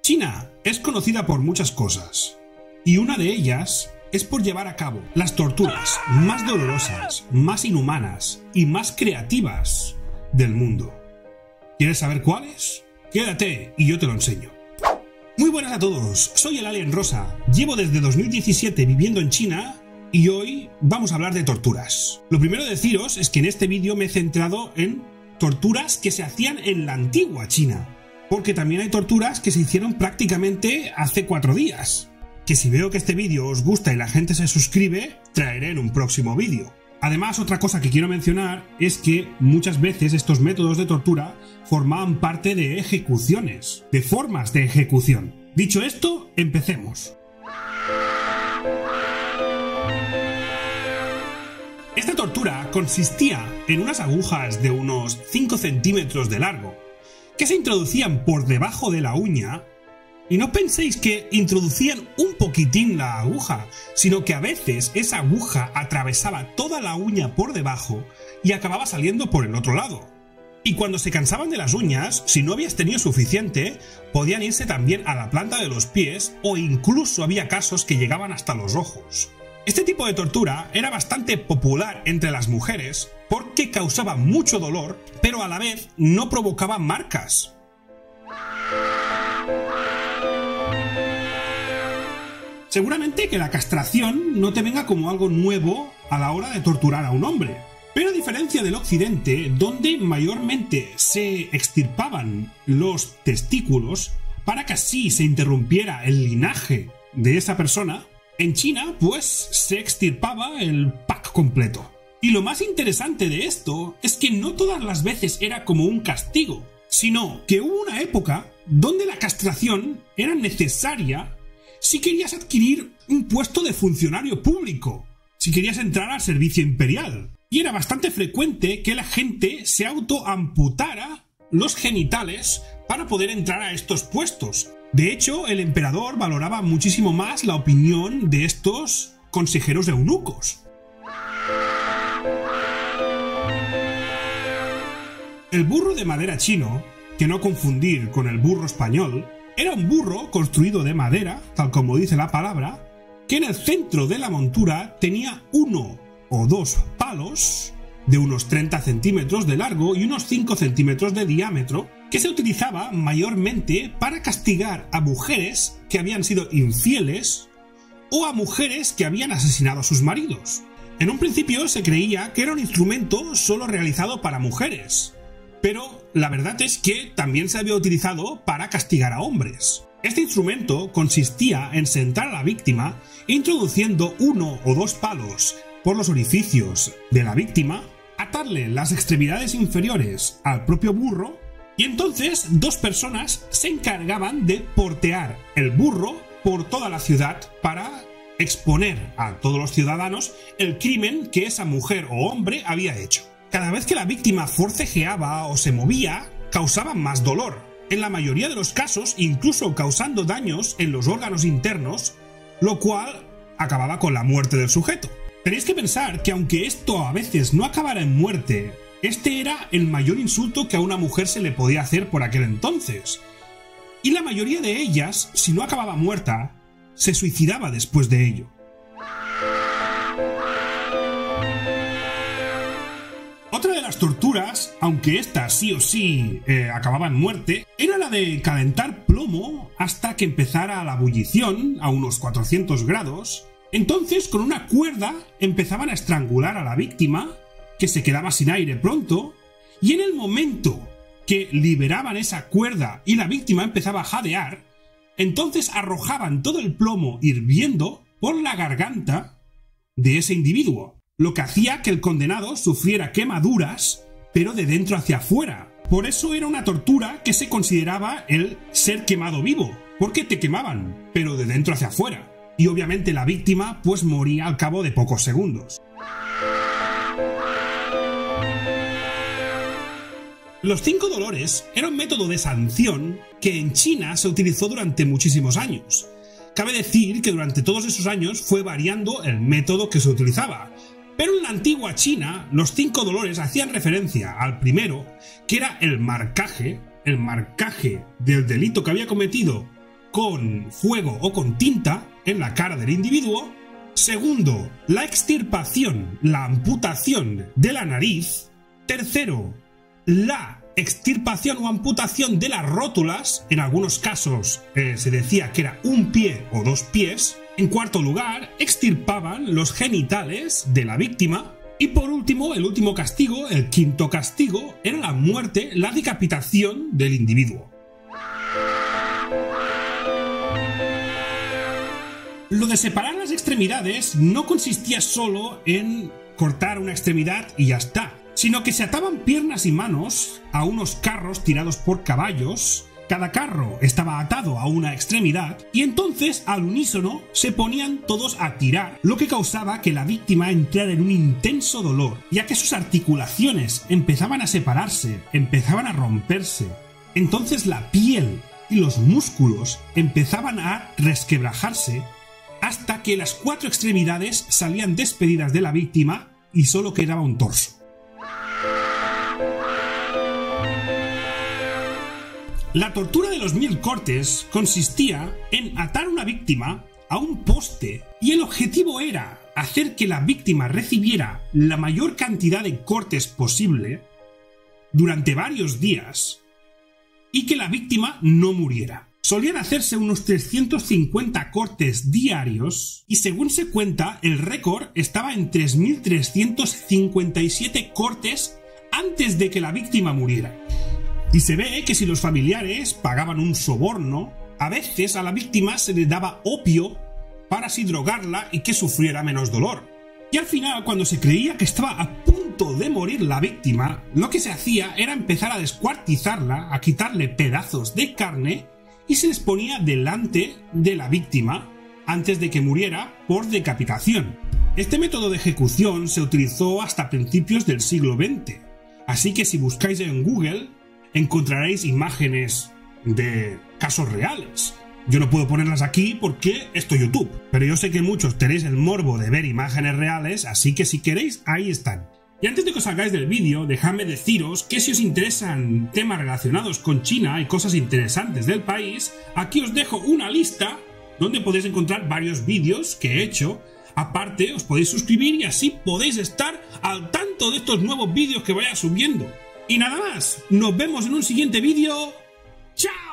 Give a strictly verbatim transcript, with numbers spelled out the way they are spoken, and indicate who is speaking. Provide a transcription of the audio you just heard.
Speaker 1: China es conocida por muchas cosas, y una de ellas es por llevar a cabo las torturas más dolorosas, más inhumanas y más creativas del mundo. ¿Quieres saber cuáles? Quédate y yo te lo enseño. Muy buenas a todos, soy el Alien Rosa, llevo desde dos mil diecisiete viviendo en China y hoy vamos a hablar de torturas. Lo primero de deciros es que en este vídeo me he centrado en torturas que se hacían en la antigua China, porque también hay torturas que se hicieron prácticamente hace cuatro días, que si veo que este vídeo os gusta y la gente se suscribe, traeré en un próximo vídeo. Además, otra cosa que quiero mencionar es que muchas veces estos métodos de tortura formaban parte de ejecuciones, de formas de ejecución. Dicho esto, empecemos. Esta tortura consistía en unas agujas de unos cinco centímetros de largo, que se introducían por debajo de la uña. Y no penséis que introducían un poquitín la aguja, sino que a veces esa aguja atravesaba toda la uña por debajo y acababa saliendo por el otro lado. Y cuando se cansaban de las uñas, si no habías tenido suficiente, podían irse también a la planta de los pies o incluso había casos que llegaban hasta los ojos. Este tipo de tortura era bastante popular entre las mujeres porque causaba mucho dolor, pero a la vez no provocaba marcas. Seguramente que la castración no te venga como algo nuevo a la hora de torturar a un hombre, pero a diferencia del occidente, donde mayormente se extirpaban los testículos para que así se interrumpiera el linaje de esa persona, en China pues se extirpaba el pack completo. Y lo más interesante de esto es que no todas las veces era como un castigo, sino que hubo una época donde la castración era necesaria si querías adquirir un puesto de funcionario público, si querías entrar al servicio imperial. Y era bastante frecuente que la gente se autoamputara los genitales para poder entrar a estos puestos. De hecho, el emperador valoraba muchísimo más la opinión de estos consejeros eunucos. El burro de madera chino, que no confundir con el burro español, era un burro construido de madera, tal como dice la palabra, que en el centro de la montura tenía uno o dos palos de unos treinta centímetros de largo y unos cinco centímetros de diámetro, que se utilizaba mayormente para castigar a mujeres que habían sido infieles o a mujeres que habían asesinado a sus maridos. En un principio se creía que era un instrumento solo realizado para mujeres, pero la verdad es que también se había utilizado para castigar a hombres. Este instrumento consistía en sentar a la víctima introduciendo uno o dos palos por los orificios de la víctima, atarle las extremidades inferiores al propio burro y entonces dos personas se encargaban de portear el burro por toda la ciudad para exponer a todos los ciudadanos el crimen que esa mujer o hombre había hecho. Cada vez que la víctima forcejeaba o se movía, causaba más dolor, en la mayoría de los casos incluso causando daños en los órganos internos, lo cual acababa con la muerte del sujeto. Tenéis que pensar que aunque esto a veces no acabara en muerte, este era el mayor insulto que a una mujer se le podía hacer por aquel entonces. Y la mayoría de ellas, si no acababa muerta, se suicidaba después de ello. Otra de las torturas, aunque esta sí o sí eh, acababa en muerte, era la de calentar plomo hasta que empezara la ebullición a unos cuatrocientos grados. Entonces, con una cuerda empezaban a estrangular a la víctima, que se quedaba sin aire pronto, y en el momento que liberaban esa cuerda y la víctima empezaba a jadear, entonces arrojaban todo el plomo hirviendo por la garganta de ese individuo, lo que hacía que el condenado sufriera quemaduras, pero de dentro hacia afuera. Por eso era una tortura que se consideraba el ser quemado vivo, porque te quemaban, pero de dentro hacia afuera. Y obviamente la víctima pues moría al cabo de pocos segundos. Los cinco dolores era un método de sanción que en China se utilizó durante muchísimos años. Cabe decir que durante todos esos años fue variando el método que se utilizaba, pero en la antigua China los cinco dolores hacían referencia al primero, que era el marcaje, el marcaje del delito que había cometido con fuego o con tinta en la cara del individuo. Segundo, la extirpación, la amputación de la nariz. Tercero, la extirpación o amputación de las rótulas. En algunos casos eh, se decía que era un pie o dos pies. En cuarto lugar, extirpaban los genitales de la víctima. Y por último, el último castigo, el quinto castigo, era la muerte, la decapitación del individuo. Lo de separar las extremidades no consistía solo en cortar una extremidad y ya está, sino que se ataban piernas y manos a unos carros tirados por caballos. Cada carro estaba atado a una extremidad y entonces al unísono se ponían todos a tirar, lo que causaba que la víctima entrara en un intenso dolor, ya que sus articulaciones empezaban a separarse, empezaban a romperse. Entonces la piel y los músculos empezaban a resquebrajarse hasta que las cuatro extremidades salían despedidas de la víctima y solo quedaba un torso. La tortura de los mil cortes consistía en atar a una víctima a un poste y el objetivo era hacer que la víctima recibiera la mayor cantidad de cortes posible durante varios días y que la víctima no muriera. Solían hacerse unos trescientos cincuenta cortes diarios y según se cuenta el récord estaba en tres mil trescientos cincuenta y siete cortes antes de que la víctima muriera. Y se ve que si los familiares pagaban un soborno, a veces a la víctima se le daba opio para así drogarla y que sufriera menos dolor. Y al final, cuando se creía que estaba a punto de morir la víctima, lo que se hacía era empezar a descuartizarla, a quitarle pedazos de carne y se les ponía delante de la víctima antes de que muriera por decapitación. Este método de ejecución se utilizó hasta principios del siglo veinte, así que si buscáis en Google encontraréis imágenes de casos reales. Yo no puedo ponerlas aquí porque esto es YouTube, pero yo sé que muchos tenéis el morbo de ver imágenes reales, así que si queréis, ahí están. Y antes de que os salgáis del vídeo, dejadme deciros que si os interesan temas relacionados con China y cosas interesantes del país, aquí os dejo una lista donde podéis encontrar varios vídeos que he hecho. Aparte, os podéis suscribir y así podéis estar al tanto de estos nuevos vídeos que vaya subiendo. Y nada más, nos vemos en un siguiente vídeo. ¡Chao!